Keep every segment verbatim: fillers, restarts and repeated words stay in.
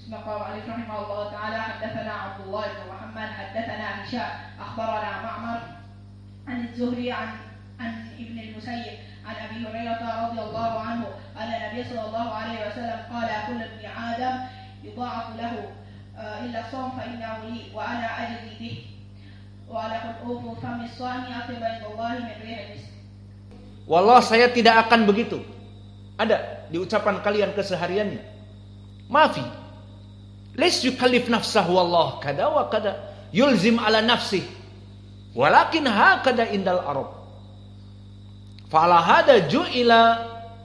ثم قال عليه رحمه الله تعالى حدثنا عبد الله بن محمد حدثنا هشام أخبرنا معمر عن الزهري عن عن ابن المسيب عن أبي هريرة رضي الله عنه أن النبي صلى الله عليه وسلم قال كل ابن آدم يضاعف له إلا الصوم فإنه لي وأنا أجزي به ولقد أوفوا فم الصائم أطيب عند الله من ريح المسك. Wallah, saya tidak akan begitu. Ada di ucapan kalian kesehariannya. Maafi. Lais yukallif nafsah wallah kada wa kada. Yulzim ala nafsih. Walakin hakada indal Arab. Fa'ala hada ju'ila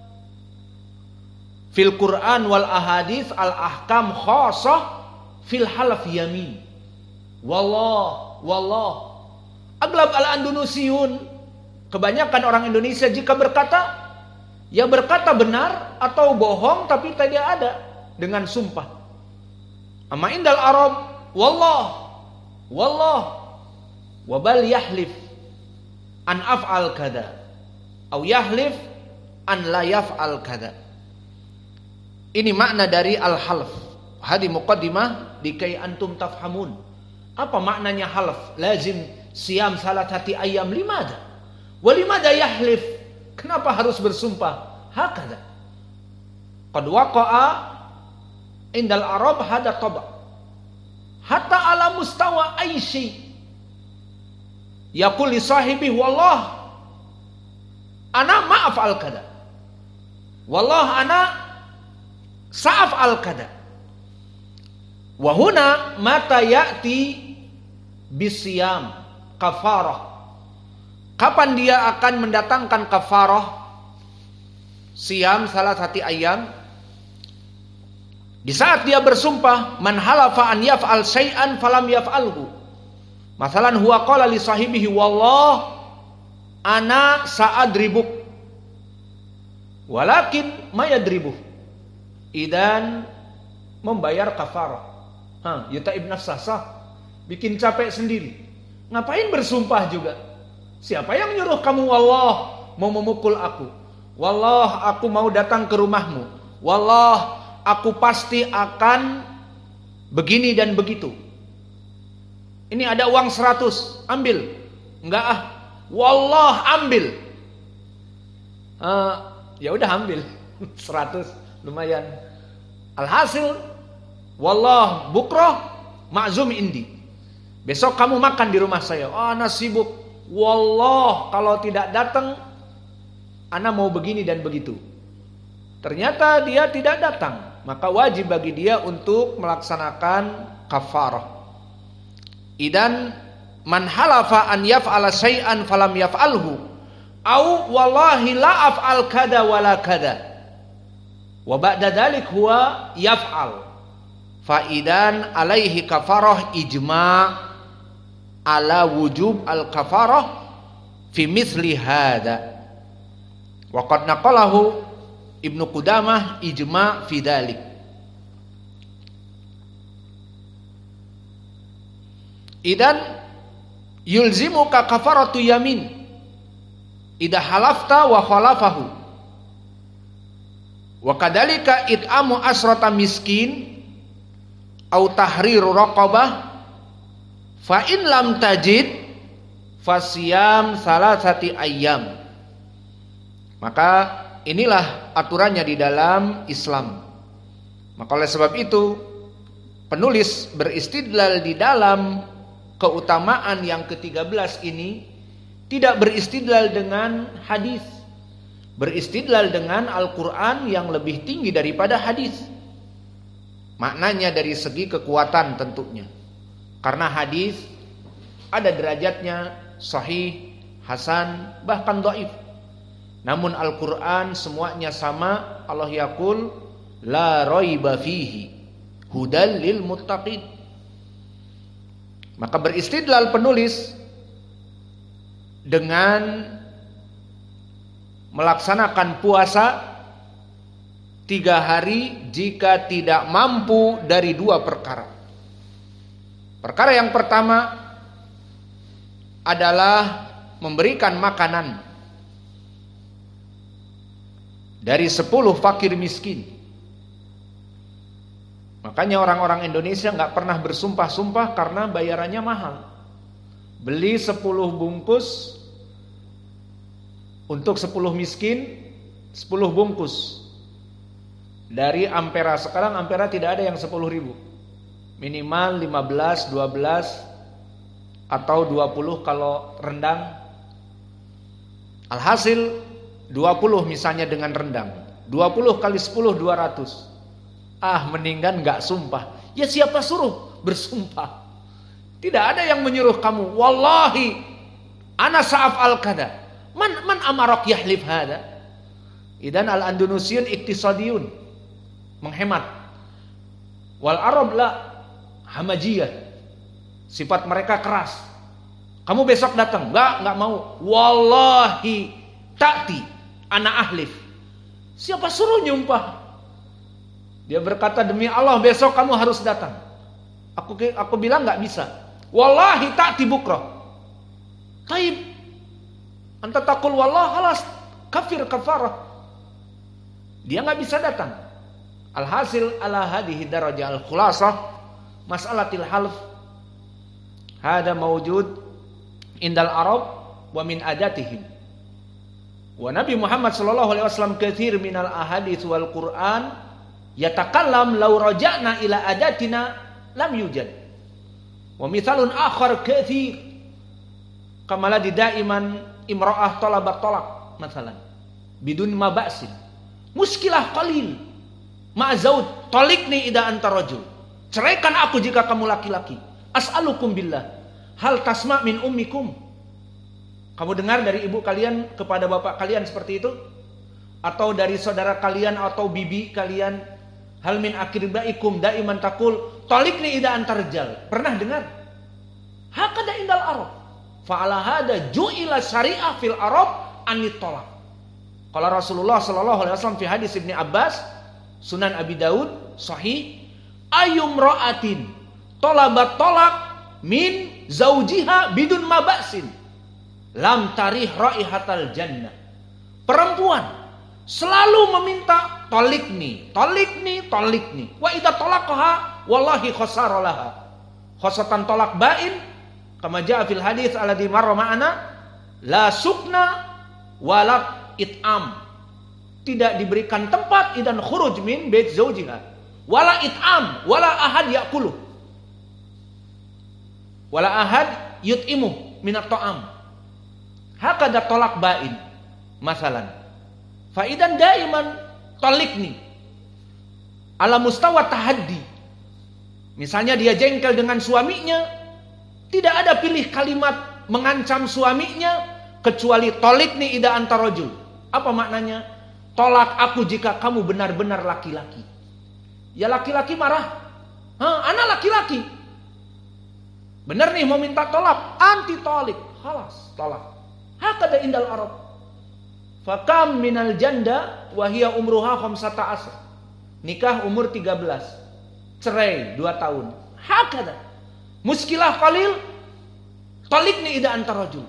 fil Quran wal ahadits al ahkam khassah fil halaf yamin. Wallah, wallah. Aglab al-Andunusiyun, kebanyakan orang Indonesia jika berkata, ya berkata benar atau bohong tapi tidak ada dengan sumpah. Amma indal Arab, wallah, wallah, wabal yahlif an af'al kada, atau yahlif an la yaf'al kada. Ini makna dari al-half. Hadi muqaddimah dikai antum tafhamun. Apa maknanya half? Lazim siam salatati ayam limada. Walimada yahlif? Kenapa harus bersumpah? Hakada. Qad waqa'a indal Arab hada taba. Hatta ala mustawa aishi. Yaqul li sahibi wallah ana ma'af al kada. Wallah ana sa'af al kada. Wa huna mata ya'ti bisiyam kafarah. Kapan dia akan mendatangkan kafarah? Siam salah satu ayam. Di saat dia bersumpah, man halafa an yaf'al syai'an falam yaf'alhu. Masalan huwa qala li sahibihi wallah ana sa'adribuk. Walakin ma yadribuh. Idan membayar kafarah. Ha, yuta'ib nafsah sah. Bikin capek sendiri. Ngapain bersumpah juga? Siapa yang nyuruh kamu wallah mau memukul aku? Wallah aku mau datang ke rumahmu. Wallah aku pasti akan begini dan begitu. Ini ada uang seratus, ambil. Enggak ah. Wallah ambil. Uh, ya udah ambil. seratus lumayan. Alhasil wallah bukroh ma'zum indi. Besok kamu makan di rumah saya. Oh, ana sibuk. Wallah kalau tidak datang ana mau begini dan begitu. Ternyata dia tidak datang, maka wajib bagi dia untuk melaksanakan kafarah. Idan man halafa an yaf'ala syai'an falam yaf'alhu au wallahi la af'al kada wala kada wa ba'da dzalik huwa yaf'al fa idan alaihi kafarah ijma' ala wujub al-kafarah fi mithli hada. Wa qad naqalahu Ibnu Qudamah ijma' fi dzalik. Idan yulzimuka kafaratu yamin idza halafta wa khalafahu. Wa kadzalika it'amu asrata miskin au tahriru raqabah. Fa in lam tajid fasiyam salasati ayyam. Maka inilah aturannya di dalam Islam. Maka oleh sebab itu penulis beristidlal di dalam keutamaan yang ketiga belas ini tidak beristidlal dengan hadis, beristidlal dengan Al-Quran yang lebih tinggi daripada hadis. Maknanya dari segi kekuatan tentunya. Karena hadis ada derajatnya sahih, hasan, bahkan dhaif. Namun Al-Quran semuanya sama. Allah yaqul la raiba fihi hudal lil muttaqin. Maka beristidlal penulis dengan melaksanakan puasa tiga hari jika tidak mampu dari dua perkara. Perkara yang pertama adalah memberikan makanan dari sepuluh fakir miskin. Makanya orang-orang Indonesia nggak pernah bersumpah-sumpah karena bayarannya mahal. Beli sepuluh bungkus untuk sepuluh miskin, sepuluh bungkus. Dari Ampera, sekarang Ampera tidak ada yang sepuluh ribu. Minimal lima belas, dua belas atau dua puluh kalau rendang. Alhasil dua puluh misalnya dengan rendang. dua puluh kali sepuluh, dua ratus. Ah, mendingan gak sumpah. Ya siapa suruh bersumpah? Tidak ada yang menyuruh kamu. Wallahi ana sa'af'al kada. Man man amarok yahlif hada. Idan al-Andalusiyun iktisadiyun, menghemat. Wal Arab la hamajiyah. Sifat mereka keras. Kamu besok datang? Enggak, enggak mau. Wallahi ta'ti ana ahlif. Siapa suruh nyumpah? Dia berkata, demi Allah besok kamu harus datang. Aku aku bilang nggak bisa. Wallahi ta'ti bukra. Taib. Anta taqul wallah halas kafir kafarah. Dia nggak bisa datang. Alhasil ala hadhihi darajah al-khulasah mas'alatil half hada mawjud indal Arab wa min adatihim. Wa Nabi Muhammad sallallahu alaihi wasallam katsir minal ahadits wal Qur'an yatakallam law raja'na ila adatina lam yujad. Wa mithalun akhar katsir kama la daiman imra'ah talabat talaq masalan bidun maba'sin muskilah qalil ma zaud talikni ida anta rajul. Ceraikan aku jika kamu laki-laki. As'alukum billah hal tasma' min ummikum. Kamu dengar dari ibu kalian kepada bapak kalian seperti itu? Atau dari saudara kalian atau bibi kalian? Hal min akribaikum daiman taqul talikni ida anta rijal. Pernah dengar? Hakada indal Arab. Fa ala hada ju'ila syari'ah fil Arab anit talaq. Qala Rasulullah sallallahu alaihi wasallam fi hadis Ibnu Abbas, Sunan Abi Daud, sahih, ayyum ra'atin talabat talaq min zaujiha bidun mabasin lam tarih raihatal jannah. Perempuan selalu meminta talikni, talikni, talikni. Wa idza talaqaha wallahi khasara laha. Khasatan talak bain kama jaa fil hadis alladhi marra ma'ana la sukna wala it'am. Tidak diberikan tempat idan khuruj min bait zaujiha. Wala it'am, wala ahad ya'kuluh. Wala ahad yut'imu minat ta'am. Hakada talak bain. Masalan. Faidan daiman talikni ala mustawa tahaddi. Misalnya dia jengkel dengan suaminya, tidak ada pilih kalimat mengancam suaminya kecuali talikni ida anta rajul. Apa maknanya? Tolak aku jika kamu benar-benar laki-laki. Ya laki-laki marah. Hah, anak laki-laki. Benar nih mau minta tolak, anti tolik, halas tolak. Hakada indal Arab. Fakam minal janda wahia umruha khamsata asr. Nikah umur tiga belas. Cerai dua tahun. Hakada. Muskilah qalil talikni ida anta rajul.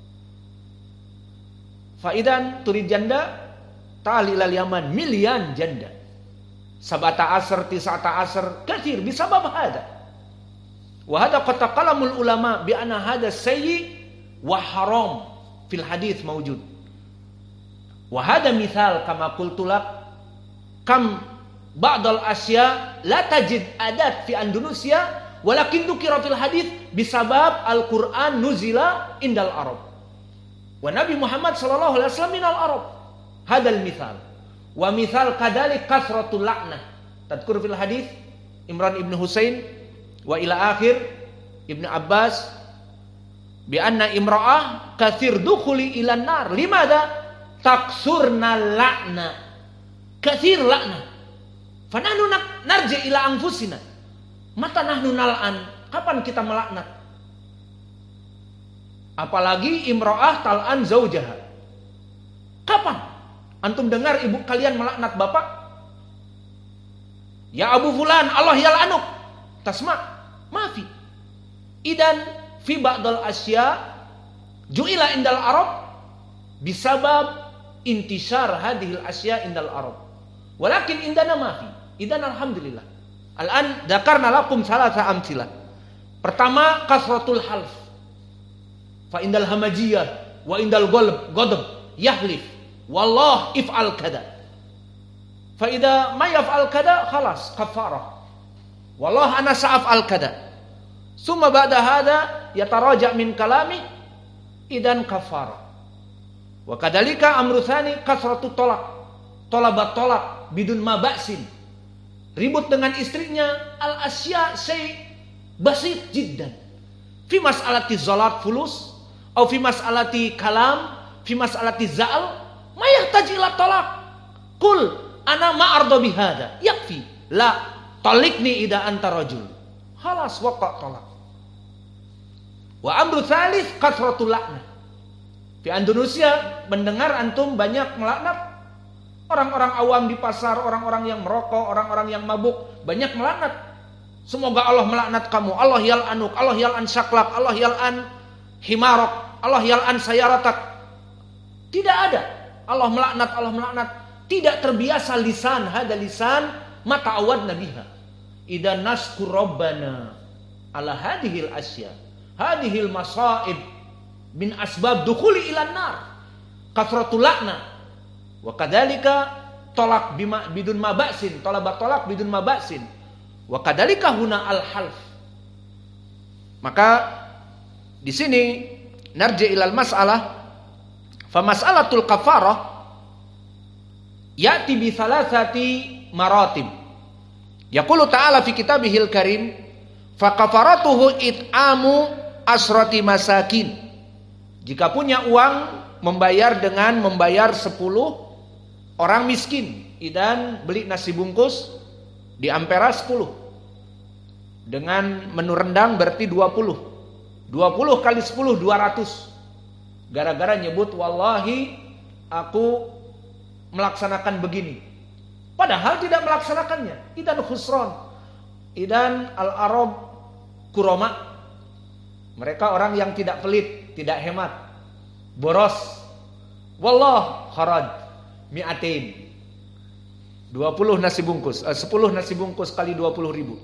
Faidan turid janda ta'lilal yaman milian janda. Sabata asr tis'ata asr kathir bisabab hada. Wa hada qad taqalamul ulama bi anna hada sayyi wa haram fil hadits mawjud. Wahada misal kama qultulak kam ba'dal asya la tajid adat fi Andalusia walakin dzukira fil hadits bisabab al-Qur'an nuzila indal Arab. Wa Nabi Muhammad sallallahu alaihi wasallam minal Arab. Hadal misal. Wa misal kadalik kasratul la'nah. Tadkur fil hadits Imran ibn Husain wa ila akhir Ibnu Abbas bi anna imra'ah katsir dukhuli ilan nar. Limada? Taksurna la'na kathir la'na fanahnu narji ila anfusina mata nahnu nal'an. Kapan kita melaknat? Apalagi imra'ah tal'an zaujaha. Kapan antum dengar ibu kalian melaknat bapak? Ya Abu Fulan Allah yal'anuk. Tasma maafi. Idan fi ba'dal asya ju'ila indal Arab bisabab intisar hadhil asya indal Arab. Walakin indana mafi. Idan alhamdulillah. Al-an dzakarna lakum salasa amtsilah. Pertama, kasratul half. Fa indal hamajiyah wa indal ghalb ghadab yahlif wallah if'al kada. Fa idza ma yaf'al kada khalas kafarah. Wallah ana sa'af'al kada. Summa ba'da hada yataraja' min kalami idan kafarah. Wa kadzalika amru tsani kasratut talaq. Talabat talaq bidun maba'sin. Ribut dengan istrinya al asya syai basit jiddan. Fi mas'alati zalat fulus atau fi mas'alati kalam, fi mas'alati za'al, ma yahtaj ila talaq. Qul ana ma arda bihada. Yakfi. La talikni ida anta rajul. Khalas waqa talaq. Wa amru tsalits kasratul la'nah. Di Indonesia mendengar antum banyak melaknat. Orang-orang awam di pasar, orang-orang yang merokok, orang-orang yang mabuk, banyak melaknat. Semoga Allah melaknat kamu. Allah yal'anuk, Allah yal'an syaklak, Allah yal'an himarok, Allah yal'an sayaratak. Tidak ada. Allah melaknat, Allah melaknat. Tidak terbiasa lisan, hada lisan, mata awad nabiha. Idan naskur rabbana ala hadihil asya, hadihil masaib min asbab dukhuli ilan nar. Kasratul la'nah. Wa kadzalika tolak bima bidun maba'sin, talabat tolak bidun maba'sin. Wa kadzalika huna al-half. Maka di sini narji ilal mas'alah. Fa mas'alatul kafarah ya'ti bi thalathati maratib. Yaqulu ta'ala fi kitabihil karim, fa kafaratuhu it'amu asrati masakin. Jika punya uang, membayar dengan membayar sepuluh orang miskin. Idan beli nasi bungkus di Ampera sepuluh. Dengan menu rendang berarti dua puluh. dua puluh kali sepuluh, dua ratus. Gara-gara nyebut wallahi aku melaksanakan begini. Padahal tidak melaksanakannya. Idan khusron. Idan al-arab kuroma. Mereka orang yang tidak pelit, tidak hemat. Boros. Wallah kharaj mi'atain. dua puluh nasi bungkus, eh, sepuluh nasi bungkus kali dua puluh ribu.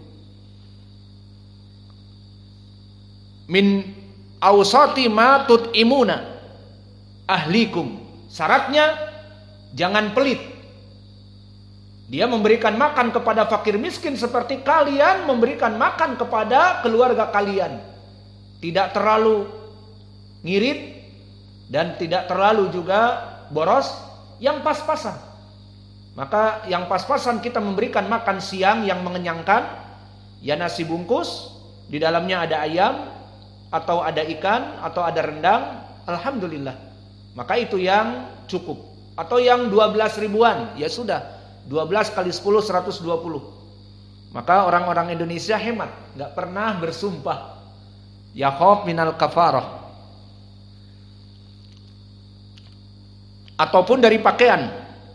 Min awsati ma tut'imuna ahlikum. Syaratnya jangan pelit. Dia memberikan makan kepada fakir miskin seperti kalian memberikan makan kepada keluarga kalian. Tidak terlalu ngirit dan tidak terlalu juga boros, yang pas-pasan. Maka yang pas-pasan kita memberikan makan siang yang mengenyangkan, ya nasi bungkus, di dalamnya ada ayam, atau ada ikan, atau ada rendang, alhamdulillah. Maka itu yang cukup. Atau yang dua belas ribuan, ya sudah, dua belas kali sepuluh, seratus dua puluh. Maka orang-orang Indonesia hemat, gak pernah bersumpah. Ya khawf minal kafarah. Ataupun dari pakaian.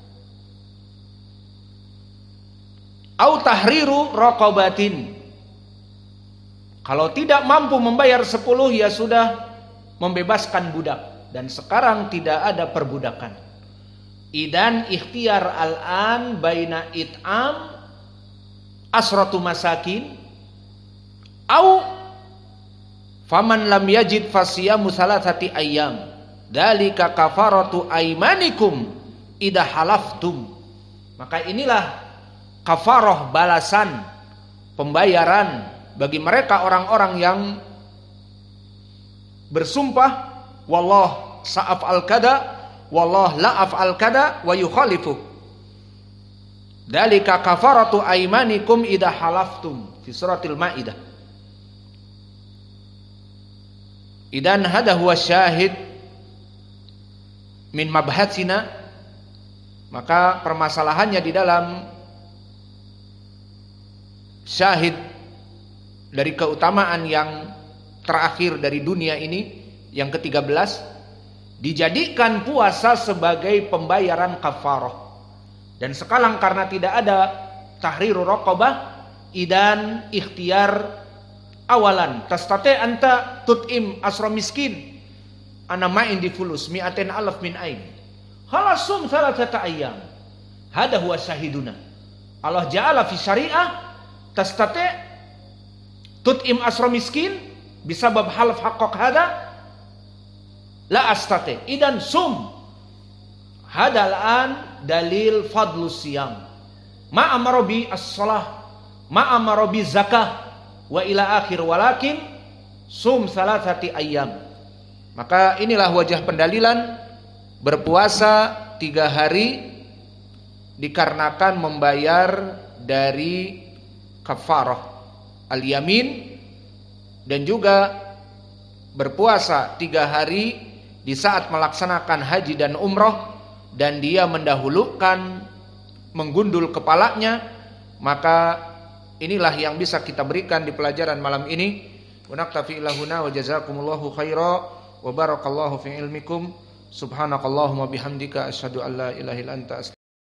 Au tahriru raqabatin. Kalau tidak mampu membayar sepuluh, ya sudah membebaskan budak. Dan sekarang tidak ada perbudakan. Idan ikhtiar al-an baina it'am asratu masakin au faman lam yajid fasiyamu salasati ayyam. Dalika kafaratu aimanikum idha halaftum. Maka inilah kafarah, balasan, pembayaran bagi mereka orang-orang yang bersumpah wallah sa'af'al kada wallah la'af'al kada wa yukhalifu. Dalika kafaratu aimanikum idha halaftum fi suratil Maidah. Idan hada huwa syahid min mabhatsina. Maka permasalahannya di dalam syahid dari keutamaan yang terakhir dari dunia ini, yang ketiga belas, dijadikan puasa sebagai pembayaran kafarah. Dan sekarang karena tidak ada tahriru raqabah, idan ikhtiar awalan tastate anta tut'im asra miskin ana ma'in di fulus mi'atin alaf min ain halasum salatata ayyam. Hada huwa syahiduna. Allah ja'ala fi syariah tastati tut'im asra miskin bisabab halaf haqqaq hada? La astati. Idan sum. Hada al-an dalil fadlus siyam. Ma amara bi as-salah, ma amara bi zakah wa ila akhir, walakin sum salasati ayyam. Maka inilah wajah pendalilan berpuasa tiga hari dikarenakan membayar dari kafarah al-yamin, dan juga berpuasa tiga hari di saat melaksanakan haji dan umrah dan dia mendahulukan menggundul kepalanya. Maka inilah yang bisa kita berikan di pelajaran malam ini. Wa naktafi ilahuna wa jazakumullahu khaira wa barakallahu fi ilmikum. Subhanakallahumma bihamdika asyhadu an la ilaha illa anta